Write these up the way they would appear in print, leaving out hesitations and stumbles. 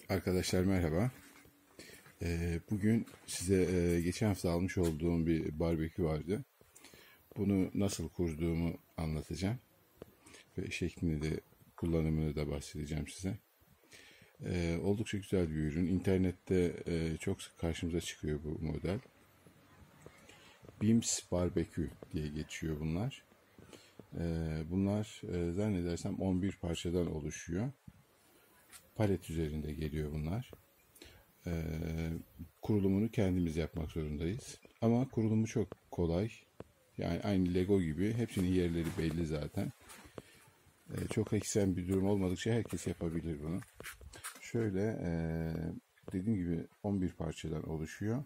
Arkadaşlar merhaba. Bugün size geçen hafta almış olduğum bir barbekü vardı. Bunu nasıl kurduğumu anlatacağım. Ve şeklini de kullanımını da bahsedeceğim size. Oldukça güzel bir ürün. İnternette çok sık karşımıza çıkıyor bu model. Beams Barbekü diye geçiyor bunlar. Bunlar zannedersem 11 parçadan oluşuyor. Palet üzerinde geliyor bunlar. Kurulumunu kendimiz yapmak zorundayız. Ama kurulumu çok kolay. Yani aynı Lego gibi. Hepsinin yerleri belli zaten. Çok ekstrem bir durum olmadıkça herkes yapabilir bunu. Şöyle dediğim gibi 11 parçadan oluşuyor.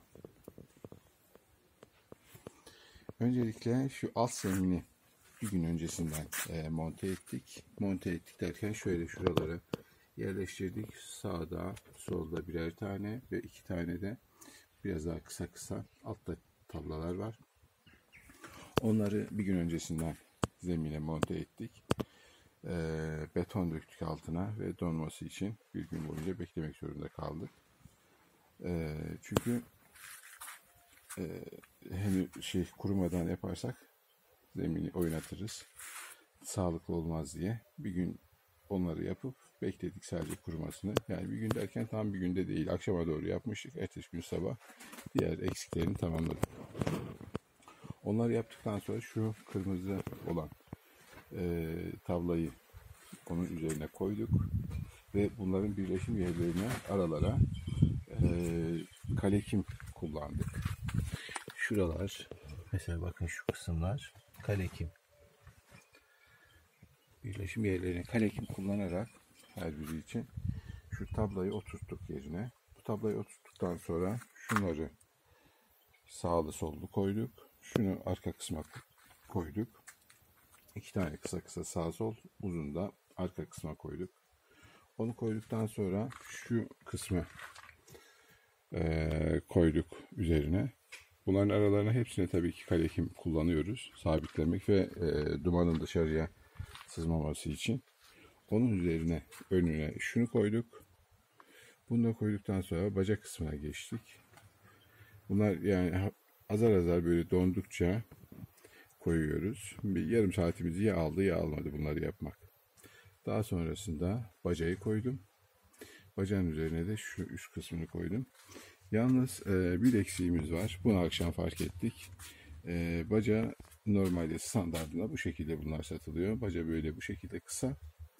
Öncelikle şu alt zemini bir gün öncesinden monte ettik. Monte ettik derken şöyle şuralara yerleştirdik. Sağda, solda birer tane ve 2 tane de biraz daha kısa altta tablalar var. Onları bir gün öncesinden zemine monte ettik. Beton döktük altına ve donması için bir gün boyunca beklemek zorunda kaldık. Çünkü hem kurumadan yaparsak zemini oynatırız. Sağlıklı olmaz diye bir gün onları yapıp bekledik sadece kurumasını. Yani bir gün derken tam bir günde değil. Akşama doğru yapmıştık. Ertesi gün sabah diğer eksiklerini tamamladık. Onları yaptıktan sonra şu kırmızı olan tablayı onun üzerine koyduk. Ve bunların birleşim yerlerine aralara kalekim kullandık. Şuralar mesela bakın şu kısımlar kalekim. Birleşim yerlerine kalekim kullanarak her biri için şu tablayı oturttuk yerine. Bu tablayı oturttuktan sonra şunları sağlı sollu koyduk. Şunu arka kısma koyduk. 2 tane kısa sağ sol, uzun da arka kısma koyduk. Onu koyduktan sonra şu kısmı koyduk üzerine. Bunların aralarına hepsine tabii ki kalekim kullanıyoruz. Sabitlemek ve dumanın dışarıya sızmaması için. Onun üzerine önüne şunu koyduk. Bunu da koyduktan sonra bacak kısmına geçtik. Bunlar yani azar azar böyle dondukça koyuyoruz. Bir yarım saatimizi ya aldı ya almadı bunları yapmak. Daha sonrasında bacayı koydum. Bacağın üzerine de şu üst kısmını koydum. Yalnız bir eksiğimiz var. Bunu akşam fark ettik. Baca normalde standartında bu şekilde bunlar satılıyor. Baca böyle bu şekilde kısa.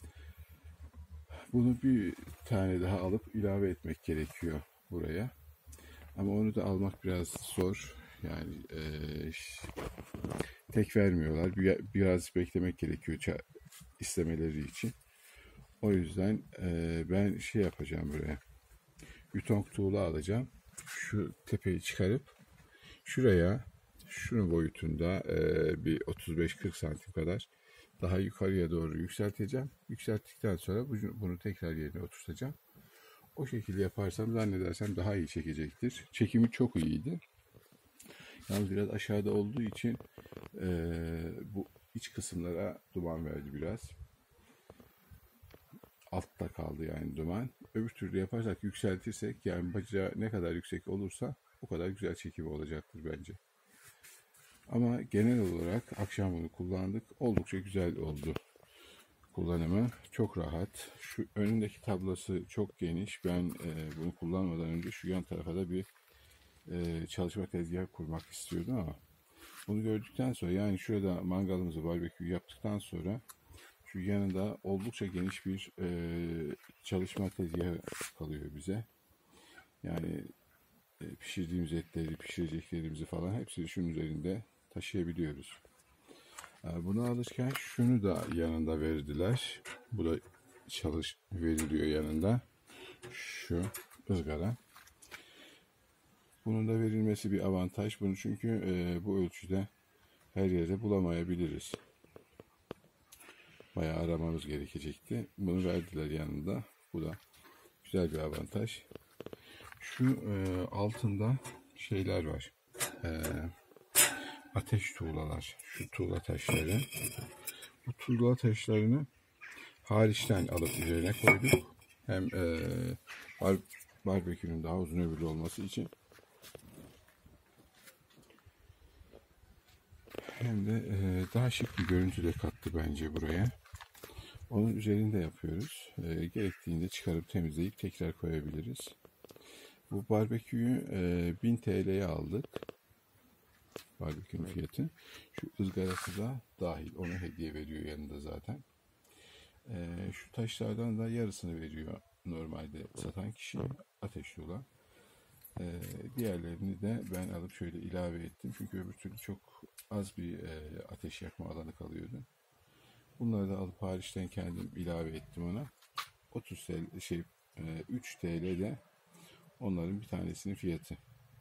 Bunu bir tane daha alıp ilave etmek gerekiyor buraya. Ama onu da almak biraz zor. Yani tek vermiyorlar. Biraz beklemek gerekiyor istemeleri için. O yüzden ben yapacağım buraya. Yutong tuğla alacağım. Şu tepeyi çıkarıp şuraya şunun boyutunda bir 35-40 santim kadar daha yukarıya doğru yükselteceğim. Yükselttikten sonra bunu tekrar yerine oturtacağım. O şekilde yaparsam zannedersem daha iyi çekecektir. Çekimi çok iyiydi. Yalnız biraz aşağıda olduğu için bu iç kısımlara duman verdi biraz. Altta kaldı yani duman. Öbür türlü yaparsak, yükseltirsek, yani bacağı ne kadar yüksek olursa o kadar güzel çekimi olacaktır bence. Ama genel olarak akşam bunu kullandık. Oldukça güzel oldu kullanımı. Çok rahat. Şu önündeki tablası çok geniş. Ben bunu kullanmadan önce şu yan tarafa da bir çalışma tezgahı kurmak istiyordum ama bunu gördükten sonra, yani şurada mangalımızı, barbekü yaptıktan sonra şu yanında oldukça geniş bir çalışma tezgahı kalıyor bize. Yani pişirdiğimiz etleri, pişireceklerimizi falan hepsini şunun üzerinde taşıyabiliyoruz. Bunu alırken şunu da yanında verdiler. Bu da veriliyor yanında. Şu ızgara. Bunun da verilmesi bir avantaj. Bunu çünkü bu ölçüde her yerde bulamayabiliriz. Bayağı aramamız gerekecekti. Bunu verdiler yanında. Bu da güzel bir avantaj. Şu altında şeyler var. Ateş tuğlalar. Şu tuğla taşları. Bu tuğla taşlarını hariçten alıp üzerine koyduk. Hem bar barbekünün daha uzun ömürlü olması için hem de daha şık bir görüntü de kattı bence buraya. Onun üzerinde yapıyoruz. Gerektiğinde çıkarıp temizleyip tekrar koyabiliriz. Bu barbeküyü 1000 TL'ye aldık. Barbekünün fiyatı. Şu ızgarası da dahil. Onu hediye veriyor yanında zaten. Şu taşlardan da yarısını veriyor normalde satan kişi, ateşli olan. Diğerlerini de ben alıp şöyle ilave ettim. Çünkü öbür türlü çok az bir ateş yakma alanı kalıyordu. Bunları da alıp hariçten kendim ilave ettim ona. 30 TL, 3 TL de onların bir tanesinin fiyatı.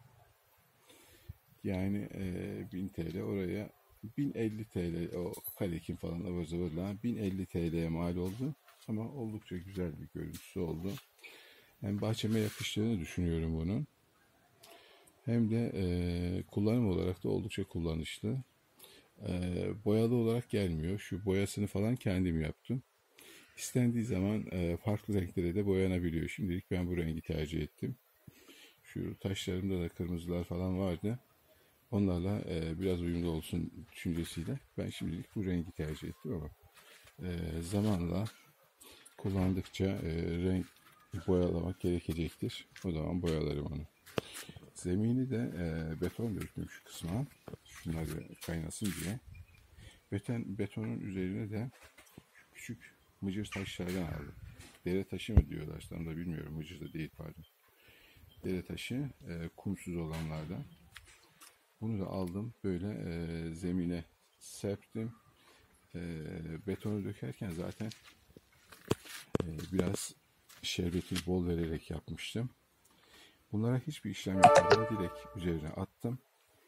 Yani 1000 TL oraya 1050 TL o karekim falan ıvır zıvırla 1050 TL'ye mal oldu. Ama oldukça güzel bir görüntüsü oldu. Hem bahçeme yakıştığını düşünüyorum bunun. Hem de kullanım olarak da oldukça kullanışlı. Boyalı olarak gelmiyor. Şu boyasını falan kendim yaptım. İstendiği zaman farklı renklere de boyanabiliyor. Şimdilik ben bu rengi tercih ettim. Şu taşlarında da kırmızılar falan vardı. Onlarla biraz uyumlu olsun düşüncesiyle ben şimdilik bu rengi tercih ettim ama zamanla kullandıkça renk boyalamak gerekecektir. O zaman boyalarım onu. Zemini de beton döktüm şu kısma. Şunları kaynasın diye. Betonun üzerine de küçük mıcır taşlardan aldım. Dere taşı mı diyorlar tam da bilmiyorum. Mıcır da değil pardon. Dere taşı kumsuz olanlardan. Bunu da aldım böyle zemine serptim. Betonu dökerken zaten biraz şerbeti bol vererek yapmıştım. Bunlara hiçbir işlem yapmadan direkt üzerine attım.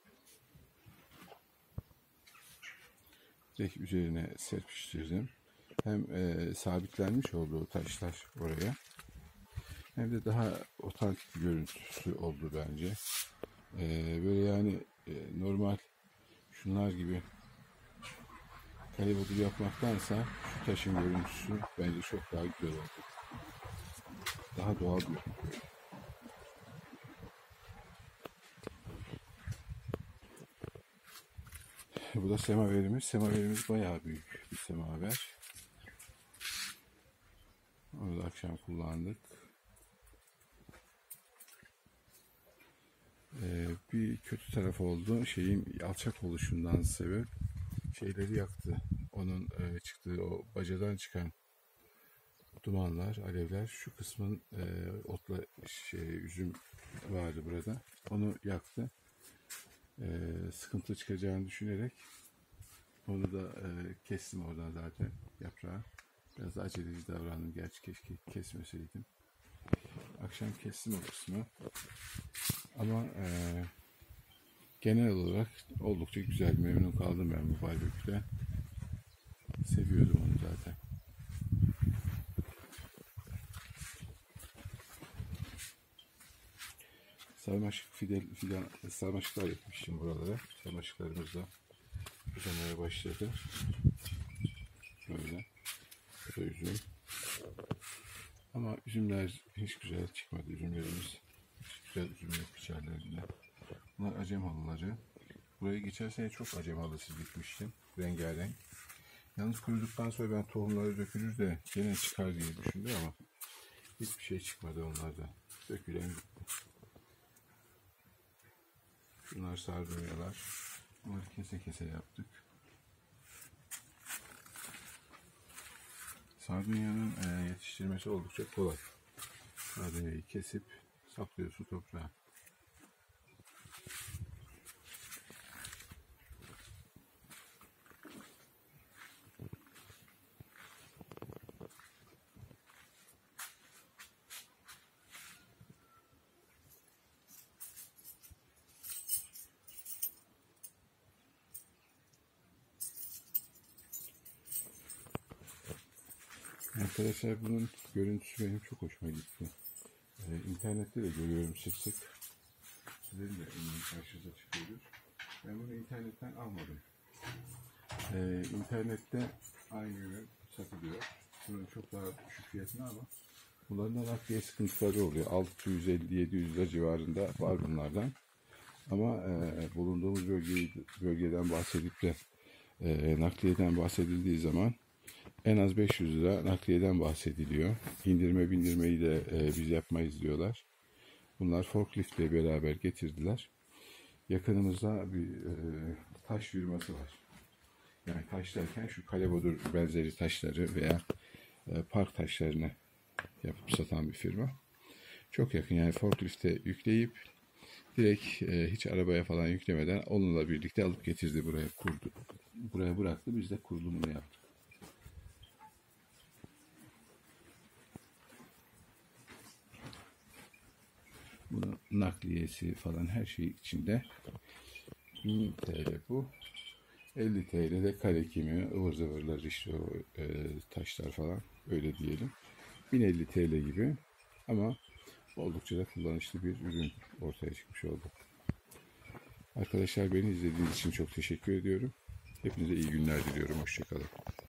Direkt üzerine serpiştirdim. Hem sabitlenmiş oldu o taşlar oraya. Hem de daha otantik bir görüntüsü oldu bence. Böyle yani normal şunlar gibi kale bodrum yapmaktansa şu taşın görüntüsü bence çok daha güzel oldu. Daha doğal bir. Bu da semaverimiz. Semaverimiz bayağı büyük bir semaver. Onu da akşam kullandık. Bir kötü taraf oldu. Şeyin alçak oluşundan sebep şeyleri yaktı. Onun çıktığı o bacadan çıkan dumanlar, alevler şu kısmın otla üzüm vardı burada. Onu yaktı. Sıkıntı çıkacağını düşünerek onu da kestim oradan zaten yaprağı. Biraz aceleci davrandım. Gerçi keşke kesmeseydim. Akşam kestim o kısmı. Ama genel olarak oldukça güzel, memnun kaldım ben bu barbeküde. Seviyordum onu zaten. Sarmaşıklar yapmıştım buralara. Sarmaşıklarımız da uzamaya başladı. Böyle. Bu da üzüm. Ama üzümler hiç güzel çıkmadı. Üzümlerimiz hiç güzel üzüm yok içerilerinde. Bunlar acem halıları. Buraya geçen sene çok acem halısı dikmiştim. Rengarenk. Yalnız kuruduktan sonra ben tohumları dökülür de gene çıkar diye düşündüm ama hiçbir şey çıkmadı onlardan. Dökülen gitti. Bunlar sardunyalar. Bunları kese kese yaptık. Sardunyanın yetiştirmesi oldukça kolay. Sardunyayı kesip saplıyorsun toprağa. Arkadaşlar bunun görüntüsü benim çok hoşuma gitti. İnternette de görüyorum sık sık. Sizlerin de eminim karşınıza çıkıyordur. Ben bunu internetten almadım. İnternette aynı ürün satılıyor. Bunun çok daha düşük fiyatına ama Bunların da nakliye sıkıntıları oluyor. 650-700 lira civarında var bunlardan. Ama bulunduğumuz bölgeden bahsedip de nakliyeden bahsedildiği zaman en az 500 lira nakliyeden bahsediliyor. İndirme bindirmeyi de biz yapmayız diyorlar. Bunlar forkliftle beraber getirdiler. Yakınımızda bir taş firması var. Yani taş derken şu kalebodur benzeri taşları veya park taşlarını yapıp satan bir firma. Çok yakın, yani forklifte yükleyip direkt hiç arabaya falan yüklemeden onunla birlikte alıp getirdi, buraya kurdu. Buraya bıraktı, biz de kurulumunu yaptık. Bunun nakliyesi falan her şey içinde. 1000 TL bu. 50 TL de kare kimi, ıvır zıvırlar işte o taşlar falan, öyle diyelim. 1050 TL gibi ama oldukça da kullanışlı bir ürün ortaya çıkmış oldu. Arkadaşlar, beni izlediğiniz için çok teşekkür ediyorum. Hepinize iyi günler diliyorum. Hoşçakalın.